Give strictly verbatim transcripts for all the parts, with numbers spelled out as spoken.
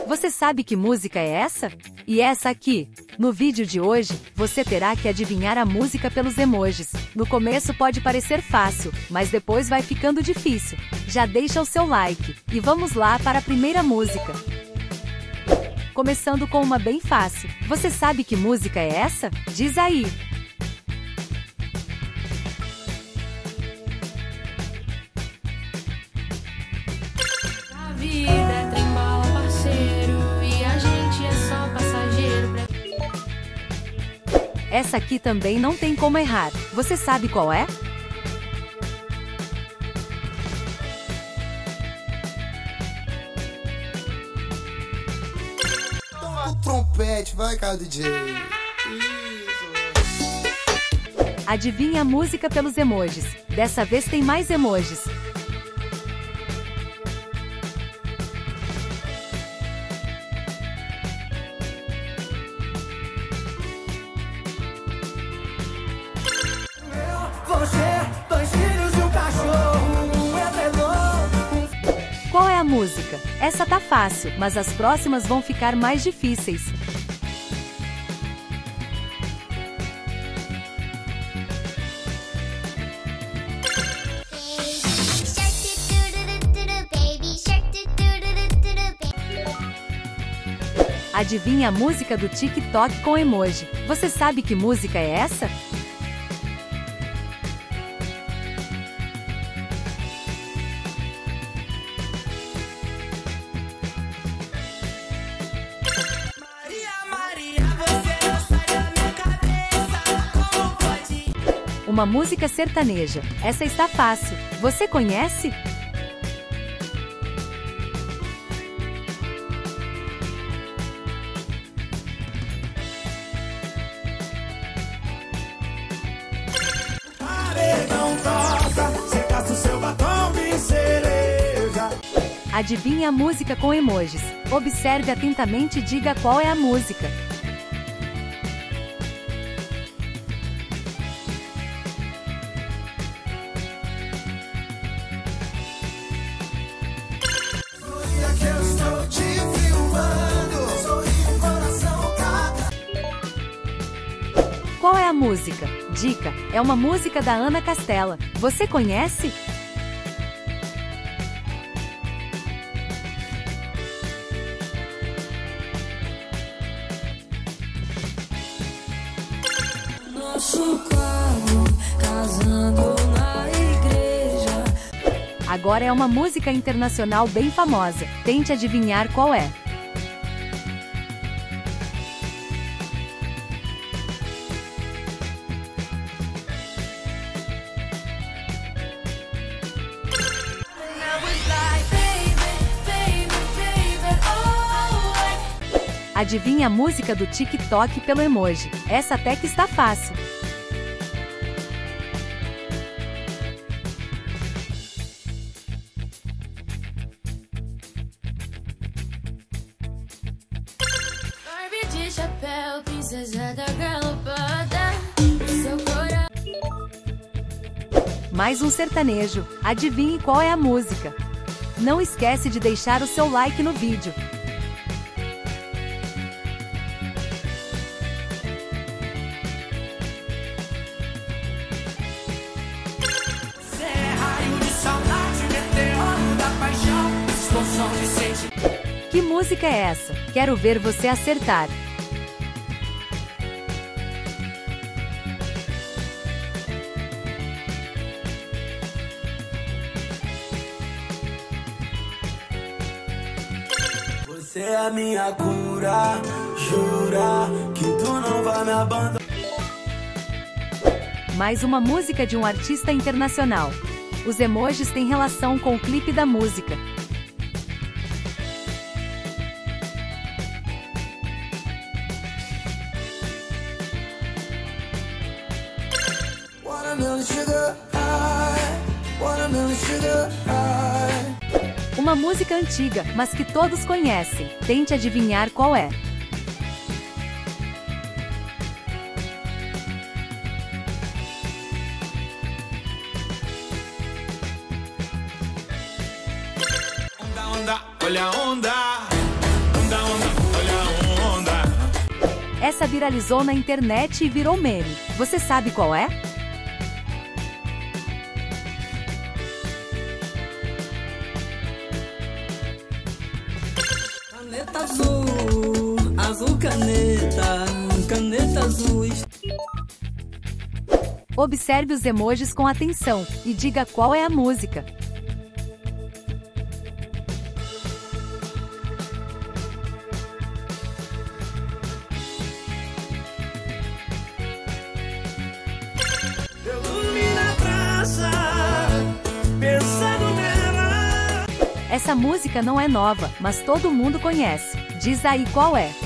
Você sabe que música é essa? E essa aqui? No vídeo de hoje, você terá que adivinhar a música pelos emojis. No começo pode parecer fácil, mas depois vai ficando difícil. Já deixa o seu like, e vamos lá para a primeira música. Começando com uma bem fácil. Você sabe que música é essa? Diz aí! A vida é trem-bala, parceiro, e a gente é só passageiro. Essa aqui também não tem como errar. Você sabe qual é? O trompete, vai cá, D J. Adivinha a música pelos emojis. Dessa vez tem mais emojis. Você, dois filhos e um cachorro, um edredom. Qual é a música? Essa tá fácil, mas as próximas vão ficar mais difíceis. Adivinha a música do TikTok com emoji. Você sabe que música é essa? Uma música sertaneja. Essa está fácil. Você conhece? Paredão toca, você gasta o seu batom de cereja. Adivinha a música com emojis. Observe atentamente e diga qual é a música. Que eu estou te filmando, sorri o coração cada. Qual é a música? Dica: é uma música da Ana Castela. Você conhece? Nosso quadro, casando na igreja. Agora é uma música internacional bem famosa. Tente adivinhar qual é. Adivinha a música do TikTok pelo emoji. Essa até que está fácil. Barbie de chapéu, princesa da galopada, o seu coração. Mais um sertanejo. Adivinhe qual é a música. Não esquece de deixar o seu like no vídeo. Cê é raio de saudade, meteoro da paixão, explosão de sentimento. Que música é essa? Quero ver você acertar. Você é a minha cura, jura que tu não vai me abandonar. Mais uma música de um artista internacional. Os emojis têm relação com o clipe da música. Watermelon sugar high, watermelon sugar high. Uma música antiga, mas que todos conhecem. Tente adivinhar qual é. Onda, onda, olha a onda. Onda, Essa viralizou na internet e virou meme. Você sabe qual é? Caneta azul, azul caneta, caneta azul. Observe os emojis com atenção e diga qual é a música. Eu dormi na praça, pensando nela. Essa música não é nova, mas todo mundo conhece. Diz aí qual é.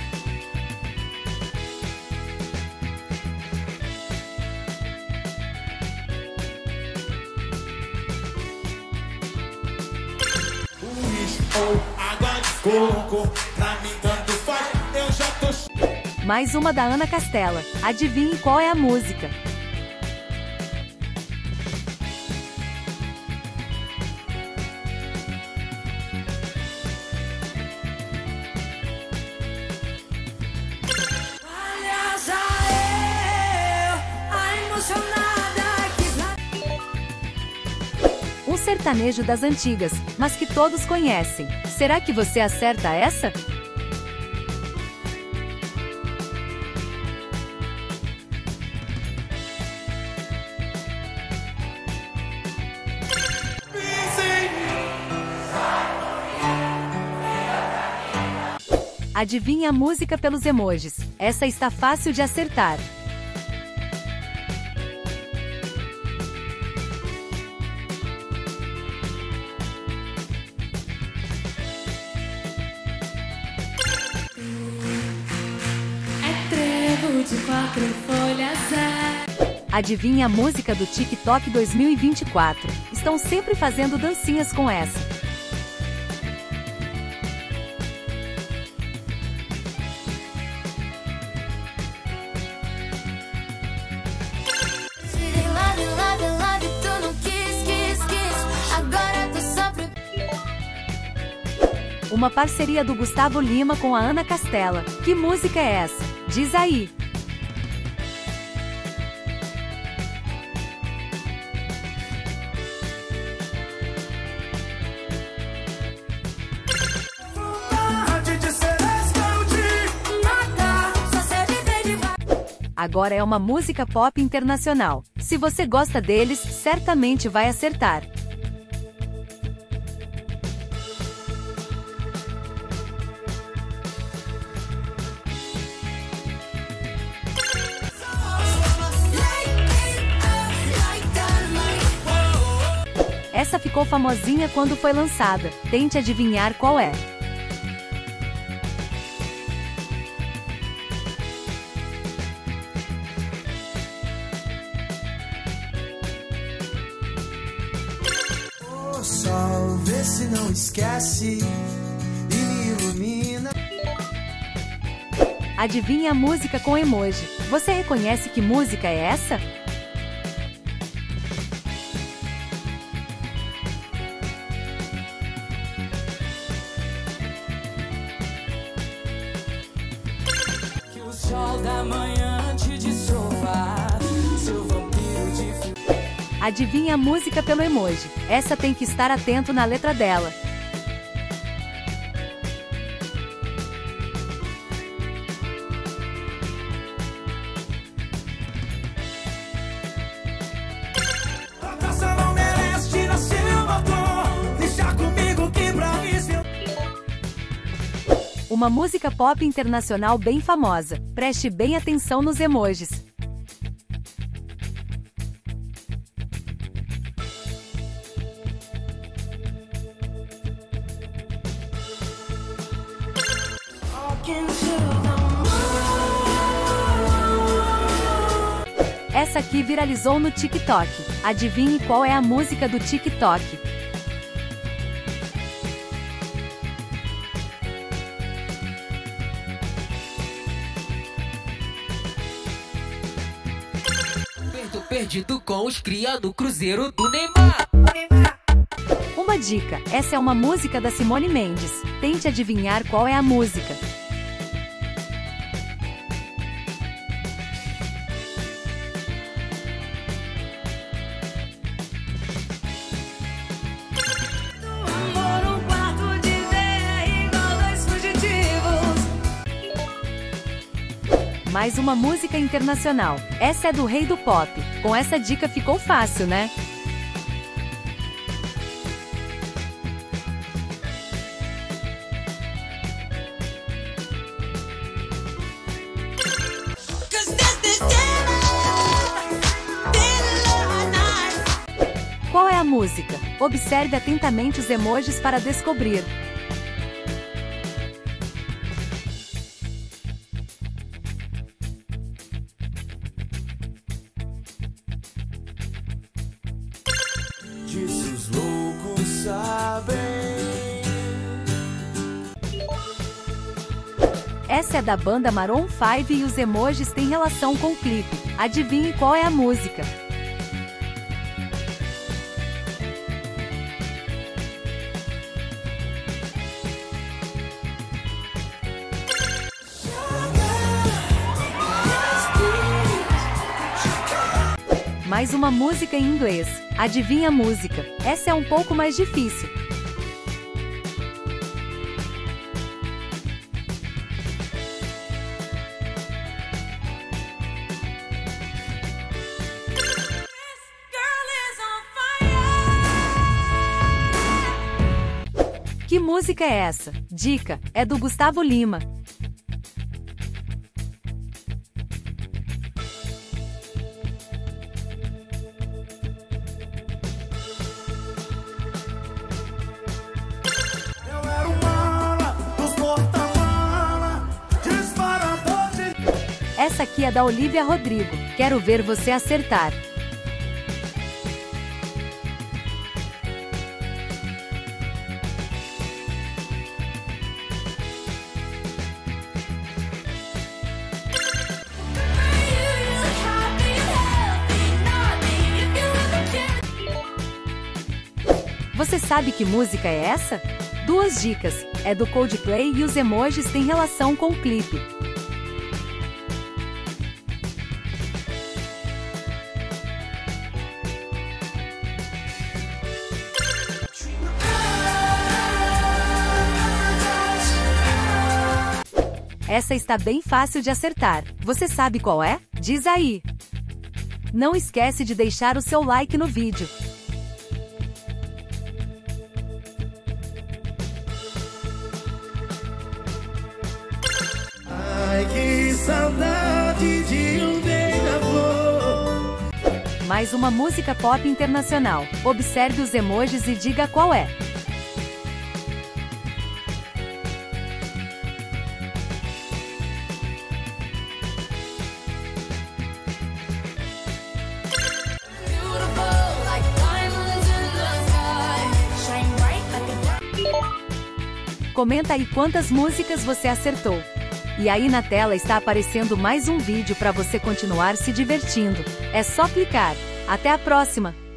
Ou água de coco, pra mim tanto faz, eu já tô. Mais uma da Ana Castela. Adivinhe qual é a música. Aliás, eu, a emocionada que Um sertanejo das antigas, mas que todos conhecem. Será que você acerta essa? Adivinhe a música pelos emojis. Essa está fácil de acertar. é trevo de quatro folhas, é. Adivinhe a música do TikTok dois mil e vinte e quatro. Estão sempre fazendo dancinhas com essa. Love, love, love, tu não quis, quis, quis. Agora tu sofre. Uma parceria do Gustavo Lima com a Ana Castela. Que música é essa? Diz aí. Vontade de ser esconde, Matar, só sei viver devagar. Agora é uma música pop internacional. Se você gosta deles, certamente vai acertar. Essa ficou famosinha quando foi lançada. Tente adivinhar qual é. O sol, vê se não esquece e me ilumina. Adivinhe a música com emoji. Você reconhece que música é essa? Que o sol da manhã te desova, seu vampiro de fio. Adivinhe a música pelo emoji. Essa tem que estar atento na letra dela. A taça não merece tirar seu batom. Deixa comigo que pra mim seu. Uma música pop internacional bem famosa. Preste bem atenção nos emojis. Essa aqui viralizou no TikTok. Adivinhe qual é a música do TikTok. Perto perdido com os cria do Cruzeiro do Neymar. Uma dica, essa é uma música da Simone Mendes. Tente adivinhar qual é a música. Mais uma música internacional. Essa é do rei do pop. Com essa dica ficou fácil, né? Qual é a música? Observe atentamente os emojis para descobrir. Disso os loucos sabem. Essa é da banda Maroon cinco e os emojis têm relação com o clipe. Adivinhe qual é a música? Mais uma música em inglês. Adivinha a música? Essa é um pouco mais difícil. Que música é essa? Dica: é do Gustavo Lima. Essa aqui é da Olivia Rodrigo. Quero ver você acertar. Você sabe que música é essa? Duas dicas. É do Coldplay e os emojis têm relação com o clipe. Essa está bem fácil de acertar. Você sabe qual é? Diz aí! Não esquece de deixar o seu like no vídeo. Ai, que saudade de um beija-flor. Mais uma música pop internacional. Observe os emojis e diga qual é. Comenta aí quantas músicas você acertou. E aí na tela está aparecendo mais um vídeo para você continuar se divertindo. É só clicar. Até a próxima!